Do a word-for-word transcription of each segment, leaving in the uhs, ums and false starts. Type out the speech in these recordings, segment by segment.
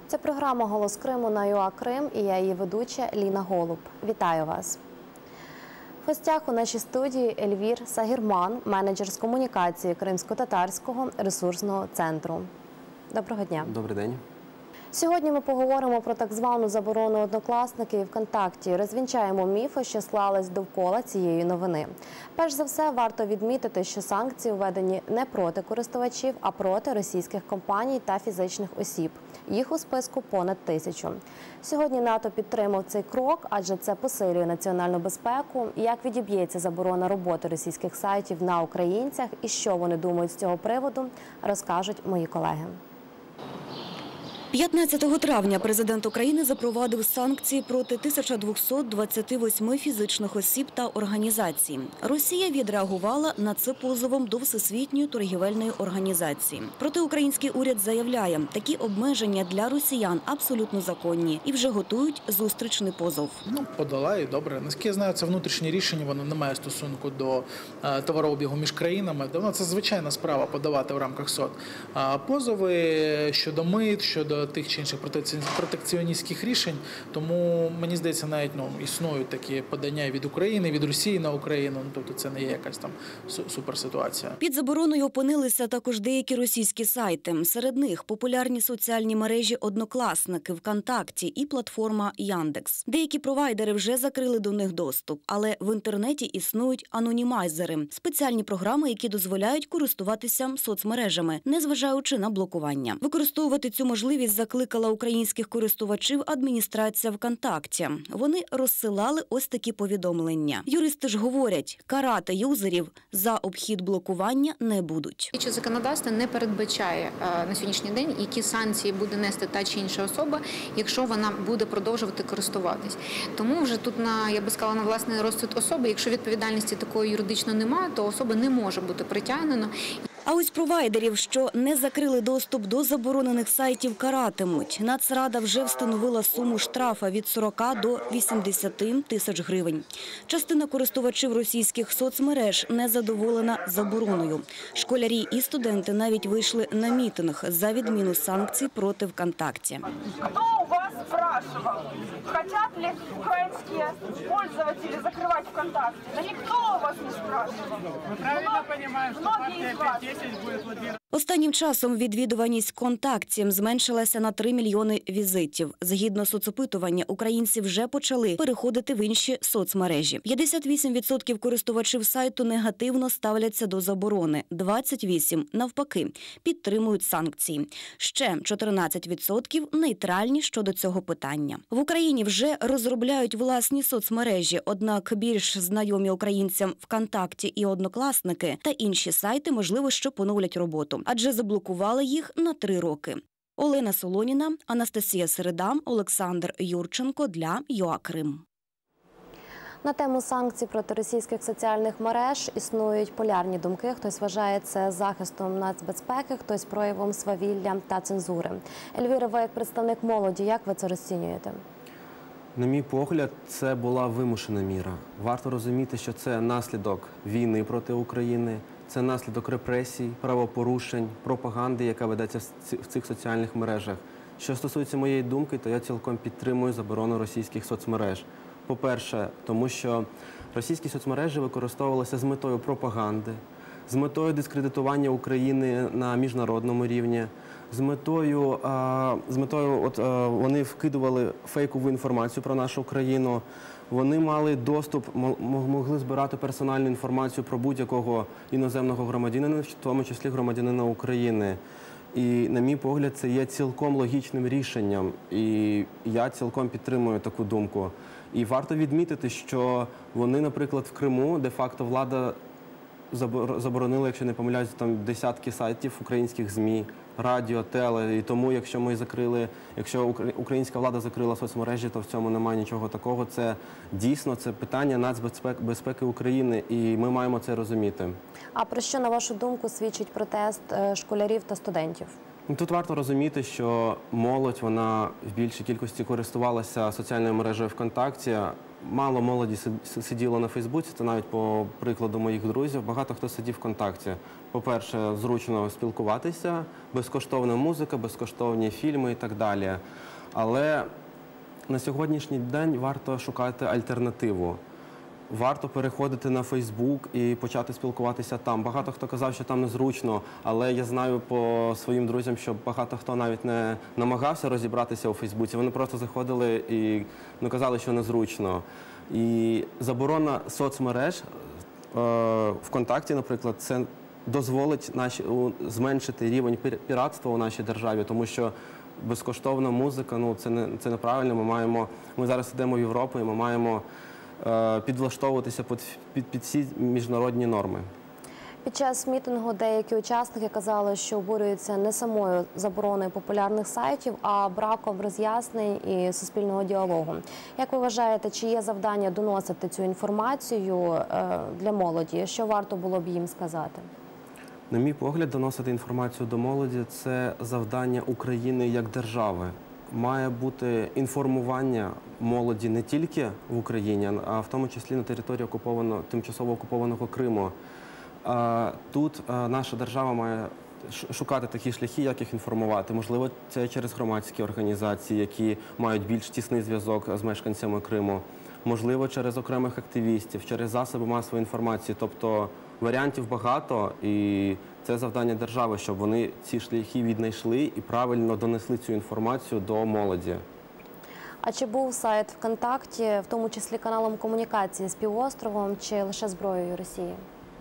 Це програма «Голос Криму» на ЮА Крим і я її ведуча Ліна Голуб. Вітаю вас. В гостях у нашій студії Ельвір Сагірман, менеджер з комунікації Кримсько-татарського ресурсного центру. Доброго дня. Добрий день. Сьогодні ми поговоримо про так звану заборону однокласників ВКонтакті. Розвінчаємо міфи, що склались довкола цієї новини. Перш за все, варто відмітити, що санкції введені не проти користувачів, а проти російських компаній та фізичних осіб. Їх у списку понад тисячу. Сьогодні НАТО підтримав цей крок, адже це посилює національну безпеку. Як відіб'ється заборона роботи російських сайтів на українцях і що вони думають з цього приводу, розкажуть мої колеги. п'ятнадцятого травня президент України запровадив санкції проти тисяча двохсот двадцяти восьми фізичних осіб та організацій. Росія відреагувала на це позовом до Всесвітньої торгівельної організації. Проте український уряд заявляє, такі обмеження для росіян абсолютно законні і вже готують зустрічний позов. Ну, подала і добре. Наскільки я знаю, це внутрішнє рішення, воно не має стосунку до е, товарообігу між країнами. Воно це звичайна справа подавати в рамках СОТ. А позови щодо мит, щодо тих чи інших протекціоністських рішень, тому, мені здається, навіть ну, існують такі подання від України, від Росії на Україну, ну, тобто це не є якась там суперситуація. Під забороною опинилися також деякі російські сайти. Серед них популярні соціальні мережі «Однокласники», «ВКонтакті» і платформа «Яндекс». Деякі провайдери вже закрили до них доступ, але в інтернеті існують анонімайзери – спеціальні програми, які дозволяють користуватися соцмережами, незважаючи на блокування. Використовувати цю можливість закликала українських користувачів адміністрація ВКонтакті. Вони розсилали ось такі повідомлення. Юристи ж говорять, карати юзерів за обхід блокування не будуть. Діюче законодавство не передбачає на сьогоднішній день, які санкції буде нести та чи інша особа, якщо вона буде продовжувати користуватись. Тому вже тут, на, я би сказала, на власний розсуд особи, якщо відповідальності такої юридично немає, то особа не може бути притягнена. А ось провайдерів, що не закрили доступ до заборонених сайтів, каратимуть. Нацрада вже встановила суму штрафа від сорока до вісімдесяти тисяч гривень. Частина користувачів російських соцмереж не задоволена забороною. Школярі і студенти навіть вийшли на мітинг за відміну санкцій проти ВКонтакті. Хто у вас спрашивал, хотят ли украинские пользователи закрывать ВКонтакте? Да никто у вас не спрашивал. Мы правильно понимаем, что партия пять десять будет лоббировать. Останнім часом відвідуваність ВКонтакті зменшилася на три мільйони візитів. Згідно соцопитування, українці вже почали переходити в інші соцмережі. п'ятдесят вісім відсотків користувачів сайту негативно ставляться до заборони, двадцять вісім відсотків навпаки підтримують санкції. Ще чотирнадцять відсотків нейтральні щодо цього питання. В Україні вже розробляють власні соцмережі, однак більш знайомі українцям ВКонтакті і Однокласники та інші сайти, можливо, що поновлять роботу. Адже заблокували їх на три роки. Олена Солоніна, Анастасія Середа, Олександр Юрченко для ЮА Крим. На тему санкцій проти російських соціальних мереж існують полярні думки. Хтось вважає це захистом нацбезпеки, хтось проявом свавілля та цензури. Ельвіра, ви як представник молоді, як ви це розцінюєте? На мій погляд, це була вимушена міра. Варто розуміти, що це наслідок війни проти України, це наслідок репресій, правопорушень, пропаганди, яка ведеться в цих соціальних мережах. Що стосується моєї думки, то я цілком підтримую заборону російських соцмереж. По-перше, тому що російські соцмережі використовувалися з метою пропаганди, з метою дискредитування України на міжнародному рівні, з метою, з метою от, вони вкидували фейкову інформацію про нашу країну, вони мали доступ, могли збирати персональну інформацію про будь-якого іноземного громадянина, в тому числі громадянина України. І, на мій погляд, це є цілком логічним рішенням, і я цілком підтримую таку думку. І варто відмітити, що вони, наприклад, в Криму, де-факто влада заборонила, якщо не помиляюся, там десятки сайтів українських ЗМІ, радіо, теле. І тому, якщо ми закрили, якщо українська влада закрила соцмережі, то в цьому немає нічого такого. Це дійсно це питання нацбезпеки України, і ми маємо це розуміти. А про що, на вашу думку, свідчить протест школярів та студентів? Тут варто розуміти, що молодь, вона в більшій кількості користувалася соціальною мережею ВКонтакті, мало молоді си- сиділо на Фейсбуці, це навіть по прикладу моїх друзів. Багато хто сидів ВКонтакті. По-перше, зручно спілкуватися, безкоштовна музика, безкоштовні фільми і так далі. Але на сьогоднішній день варто шукати альтернативу. Варто переходити на Фейсбук і почати спілкуватися там. Багато хто казав, що там незручно, але я знаю по своїм друзям, що багато хто навіть не намагався розібратися у Фейсбуці. Вони просто заходили і ну, казали, що незручно. І заборона соцмереж е, ВКонтакті, наприклад, це дозволить наші, у, зменшити рівень пір- піратства у нашій державі, тому що безкоштовна музика, ну це не це неправильно. Ми маємо, ми зараз йдемо в Європу і ми маємо е, підлаштовуватися під, під, під всі міжнародні норми. Під час мітингу деякі учасники казали, що обурюються не самою забороною популярних сайтів, а браком роз'яснень і суспільного діалогу. Як ви вважаєте, чи є завдання доносити цю інформацію е, для молоді? Що варто було б їм сказати? На мій погляд, доносити інформацію до молоді – це завдання України як держави. Має бути інформування молоді не тільки в Україні, а в тому числі на території окупованого, тимчасово окупованого Криму. Тут наша держава має шукати такі шляхи, як їх інформувати. Можливо, це через громадські організації, які мають більш тісний зв'язок з мешканцями Криму. Можливо, через окремих активістів, через засоби масової інформації. Тобто варіантів багато, і це завдання держави, щоб вони ці шляхи віднайшли і правильно донесли цю інформацію до молоді. А чи був сайт ВКонтакті, в тому числі каналом комунікації з півостровом, чи лише зброєю Росії?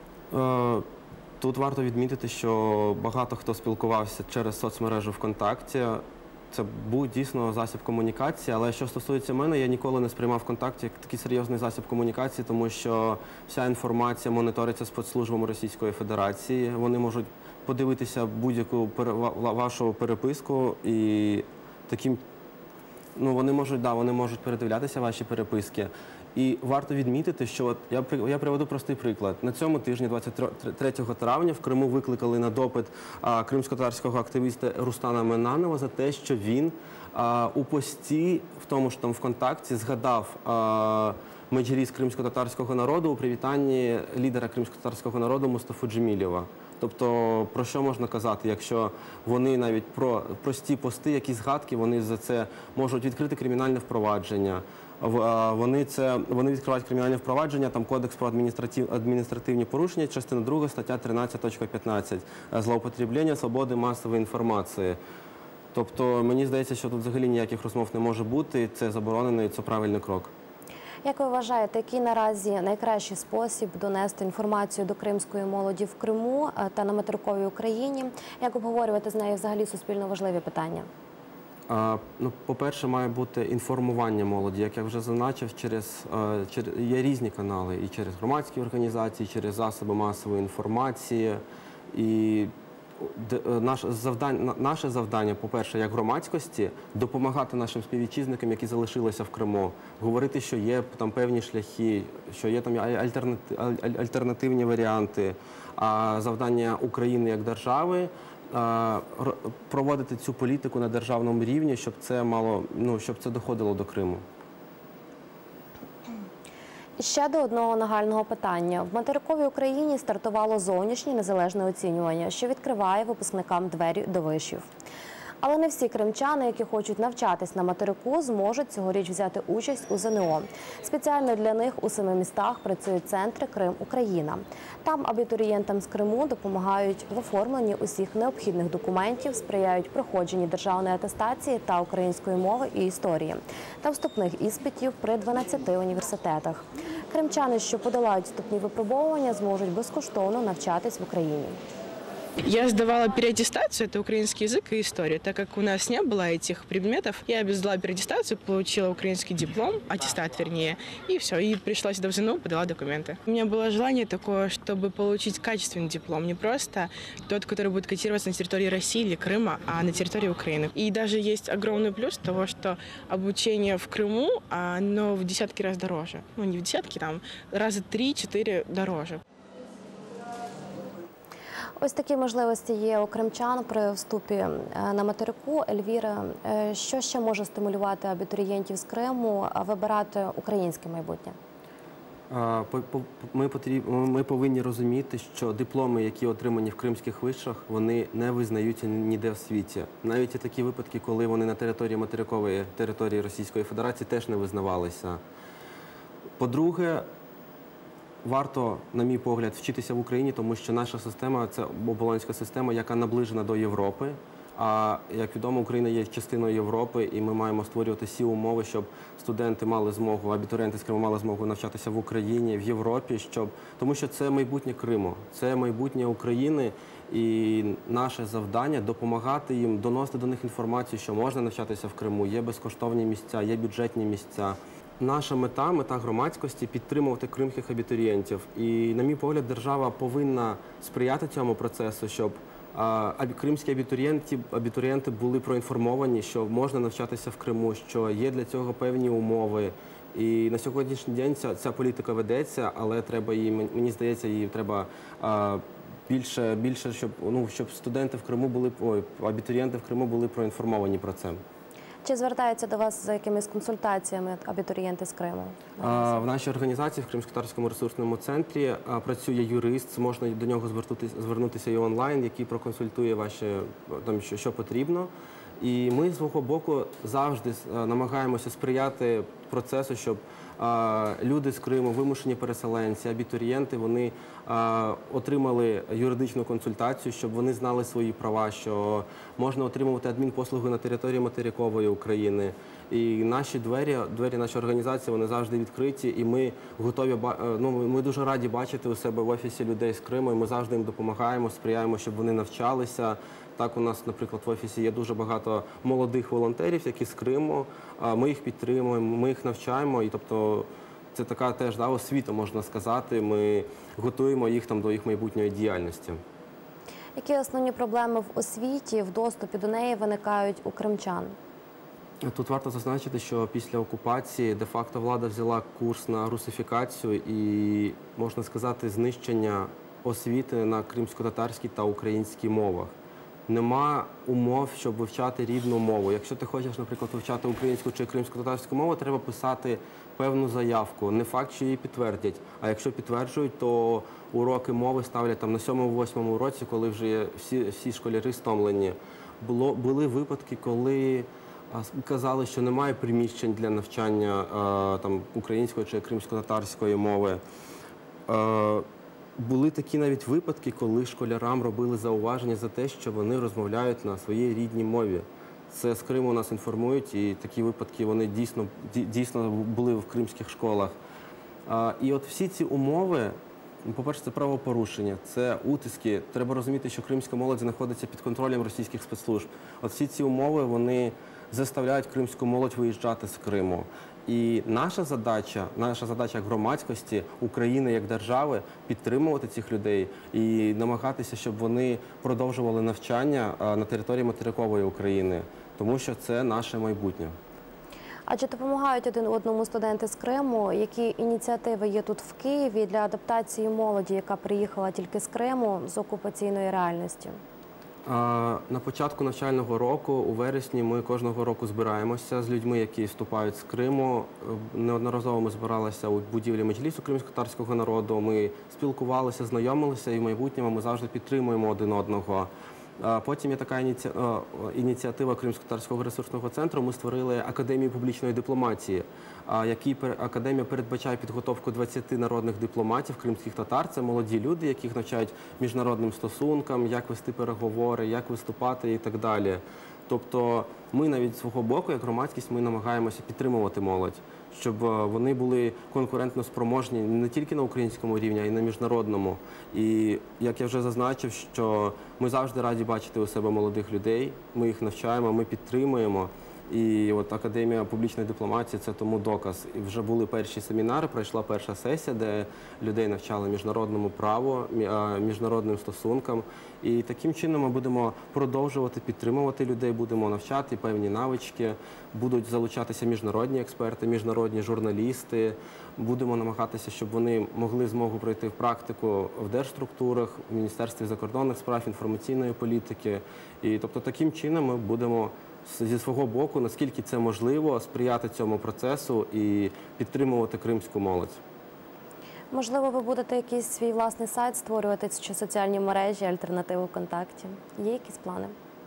Тут варто відмітити, що багато хто спілкувався через соцмережу ВКонтакті. Це був дійсно засіб комунікації, але що стосується мене, я ніколи не сприймав ВКонтакті як такий серйозний засіб комунікації, тому що вся інформація моніториться спецслужбами Російської Федерації. Вони можуть подивитися будь-яку вашу переписку і таким, ну вони можуть, да, вони можуть передивлятися ваші переписки. І варто відмітити, що от я, я приведу простий приклад. На цьому тижні, двадцять третього травня, в Криму викликали на допит а, кримськотатарського активіста Рустана Менанова за те, що він а, у пості, в тому ж там ВКонтакті, згадав а, меджліс кримськотатарського народу у привітанні лідера кримськотатарського народу Мустафу Джемілєва. Тобто, про що можна казати, якщо вони навіть про прості пости, якісь згадки, вони за це можуть відкрити кримінальне впровадження. Вони, це, вони відкривають кримінальне впровадження, там Кодекс про адміністратив, адміністративні порушення, частина друга, стаття тринадцять п'ятнадцять, злоупотреблення свободи масової інформації. Тобто, мені здається, що тут взагалі ніяких розмов не може бути, це заборонено і це правильний крок. Як ви вважаєте, який наразі найкращий спосіб донести інформацію до кримської молоді в Криму та на материковій Україні? Як обговорювати з нею взагалі суспільно важливі питання? А, ну, по-перше, має бути інформування молоді. Як я вже зазначив, через, через, є різні канали, і через громадські організації, і через засоби масової інформації. І наше завдання, наше завдання, по-перше, як громадськості, допомагати нашим співвітчизникам, які залишилися в Криму, говорити, що є там певні шляхи, що є там альтернатив, альтернативні варіанти. А завдання України як держави проводити цю політику на державному рівні, щоб це мало, ну, щоб це доходило до Криму. І ще до одного нагального питання. В материковій Україні стартувало зовнішнє незалежне оцінювання, що відкриває випускникам двері до вишів. Але не всі кримчани, які хочуть навчатись на материку, зможуть цьогоріч взяти участь у ЗНО. Спеціально для них у семи містах працюють центри «Крим-Україна». Там абітурієнтам з Криму допомагають в оформленні усіх необхідних документів, сприяють проходженні державної атестації та української мови і історії та вступних іспитів при дванадцяти університетах. Кримчани, що подолають вступні випробовування, зможуть безкоштовно навчатись в Україні. Я сдавала переаттестацию, это украинский язык и история. Так как у нас не было этих предметов, я сдала переаттестацию, получила украинский диплом, аттестат вернее, и все. И пришла сюда в ЗНО, подала документы. У меня было желание такое, чтобы получить качественный диплом, не просто тот, который будет котироваться на территории России или Крыма, а на территории Украины. И даже есть огромный плюс того, что обучение в Крыму, оно в десятки раз дороже. Ну, не в десятки, там, раза три-четыре дороже. Ось такі можливості є у кримчан при вступі е, на материку. Ельвіра, е, що ще може стимулювати абітурієнтів з Криму е, вибирати українське майбутнє? А, по- по- Ми, потріб- ми повинні розуміти, що дипломи, які отримані в кримських вишах, вони не визнаються ніде в світі. Навіть є такі випадки, коли вони на території материкової території Російської Федерації теж не визнавалися. По-друге, варто, на мій погляд, вчитися в Україні, тому що наша система – це болонська система, яка наближена до Європи. А, як відомо, Україна є частиною Європи, і ми маємо створювати всі умови, щоб студенти мали змогу, абітурієнти з Криму мали змогу навчатися в Україні, в Європі, щоб... тому що це майбутнє Криму, це майбутнє України, і наше завдання – допомагати їм, доносити до них інформацію, що можна навчатися в Криму, є безкоштовні місця, є бюджетні місця. Наша мета, мета громадськості – підтримувати кримських абітурієнтів. І, на мій погляд, держава повинна сприяти цьому процесу, щоб а, кримські абітурієнти, абітурієнти були проінформовані, що можна навчатися в Криму, що є для цього певні умови. І на сьогоднішній день ця, ця політика ведеться, але треба її, мені здається, її треба а, більше, більше щоб, ну, щоб студенти в Криму були, ой, абітурієнти в Криму були проінформовані про це. Чи звертаються до вас за якимись консультаціями абітурієнти з Криму? В нашій організації, в Кримсько-Татарському ресурсному центрі, працює юрист, можна до нього звернутися і онлайн, який проконсультує ваші, там, що, що потрібно. І ми з свого боку завжди намагаємося сприяти процесу, щоб люди з Криму, вимушені переселенці, абітурієнти, вони отримали юридичну консультацію, щоб вони знали свої права, що можна отримувати адмінпослуги на території материкової України. І наші двері, двері нашої організації, вони завжди відкриті, і ми готові, ну, ми дуже раді бачити у себе в офісі людей з Криму, і ми завжди їм допомагаємо, сприяємо, щоб вони навчалися. Так, у нас, наприклад, в офісі є дуже багато молодих волонтерів, які з Криму. Ми їх підтримуємо, ми їх навчаємо. І, тобто, це така теж, да, освіта, можна сказати. Ми готуємо їх там до їх майбутньої діяльності. Які основні проблеми в освіті, в доступі до неї виникають у кримчан? Тут варто зазначити, що після окупації де-факто влада взяла курс на русифікацію і, можна сказати, знищення освіти на кримсько-татарській та українській мовах. Нема умов, щоб вивчати рідну мову. Якщо ти хочеш, наприклад, вивчати українську чи кримсько-татарську мову, треба писати певну заявку. Не факт, що її підтвердять. А якщо підтверджують, то уроки мови ставлять там на сьомому-восьмому році, коли вже всі, всі школяри стомлені. Було, були випадки, коли казали, що немає приміщень для навчання там, української чи кримсько-татарської мови. Були такі навіть випадки, коли школярам робили зауваження за те, що вони розмовляють на своїй рідній мові. Це з Криму нас інформують, і такі випадки вони дійсно, дійсно були в кримських школах. І от всі ці умови, по-перше, це правопорушення, це утиски. Треба розуміти, що кримська молодь знаходиться під контролем російських спецслужб. От всі ці умови, вони заставляють кримську молодь виїжджати з Криму. І наша задача, наша задача як громадськості, України як держави – підтримувати цих людей і намагатися, щоб вони продовжували навчання на території материкової України, тому що це наше майбутнє. А чи допомагають один одному студенти з Криму? Які ініціативи є тут в Києві для адаптації молоді, яка приїхала тільки з Криму, з окупаційної реальності? На початку навчального року, у вересні, ми кожного року збираємося з людьми, які вступають з Криму. Неодноразово ми збиралися у будівлі Меджлісу кримськотатарського народу. Ми спілкувалися, знайомилися, і в майбутньому ми завжди підтримуємо один одного. Потім є така ініціатива Кримсько-Татарського ресурсного центру. Ми створили Академію публічної дипломатії, який академія передбачає підготовку двадцяти народних дипломатів кримських татар. Це молоді люди, яких навчають міжнародним стосункам, як вести переговори, як виступати і так далі. Тобто ми навіть з свого боку, як громадськість, ми намагаємося підтримувати молодь, щоб вони були конкурентно спроможні не тільки на українському рівні, а й на міжнародному. І, як я вже зазначив, що ми завжди раді бачити у себе молодих людей, ми їх навчаємо, ми підтримуємо. І от Академія публічної дипломатії – це тому доказ. І вже були перші семінари, пройшла перша сесія, де людей навчали міжнародному праву, міжнародним стосункам. І таким чином ми будемо продовжувати підтримувати людей, будемо навчати певні навички, будуть залучатися міжнародні експерти, міжнародні журналісти. Будемо намагатися, щоб вони могли змогу пройти в практику в держструктурах, в Міністерстві закордонних справ, інформаційної політики. І тобто таким чином ми будемо зі свого боку, наскільки це можливо, сприяти цьому процесу і підтримувати кримську молодь. Можливо, ви будете якийсь свій власний сайт створювати, чи соціальні мережі, альтернативу ВКонтакті? Є якісь плани?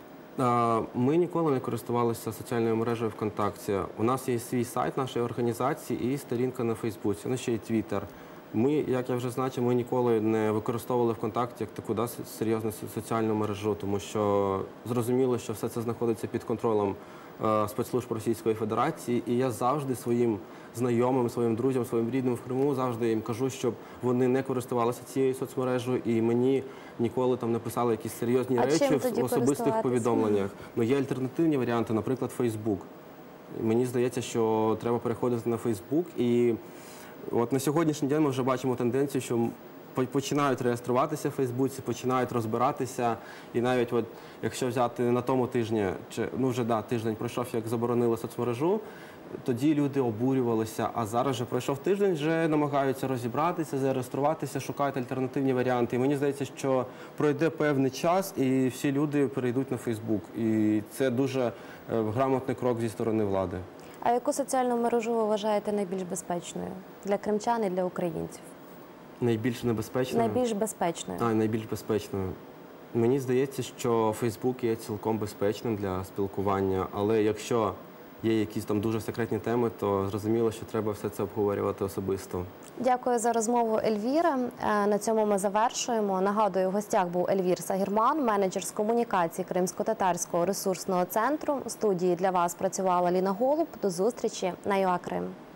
Ми ніколи не користувалися соціальною мережею ВКонтакті. У нас є свій сайт нашої організації і сторінка на Фейсбуці, у нас ще є Твіттер. Ми, як я вже значив, ми ніколи не використовували ВКонтакті як таку да, серйозну соціальну мережу, тому що зрозуміло, що все це знаходиться під контролем е, спецслужб Російської Федерації. І я завжди своїм знайомим, своїм друзям, своїм рідним в Криму завжди їм кажу, щоб вони не користувалися цією соцмережею і мені ніколи там не писали якісь серйозні а речі в особистих повідомленнях. Ну, є альтернативні варіанти, наприклад, Фейсбук. Мені здається, що треба переходити на Фейсбук. І от на сьогоднішній день ми вже бачимо тенденцію, що починають реєструватися в Фейсбуці, починають розбиратися. І навіть от, якщо взяти на тому тижні, чи, ну вже да, тиждень пройшов, як заборонили соцмережу, тоді люди обурювалися, а зараз вже пройшов тиждень, вже намагаються розібратися, зареєструватися, шукають альтернативні варіанти. І мені здається, що пройде певний час і всі люди перейдуть на Фейсбук. І це дуже грамотний крок зі сторони влади. А яку соціальну мережу ви вважаєте найбільш безпечною для кримчан і для українців? Найбільш небезпечною? Найбільш безпечною. А, найбільш безпечною. Мені здається, що Фейсбук є цілком безпечним для спілкування, але якщо є якісь там дуже секретні теми, то зрозуміло, що треба все це обговорювати особисто. Дякую за розмову, Ельвіра. На цьому ми завершуємо. Нагадую, в гостях був Ельвір Сагірман, менеджер з комунікації Кримсько-татарського ресурсного центру. У студії для вас працювала Ліна Голуб. До зустрічі на ЮА Крим.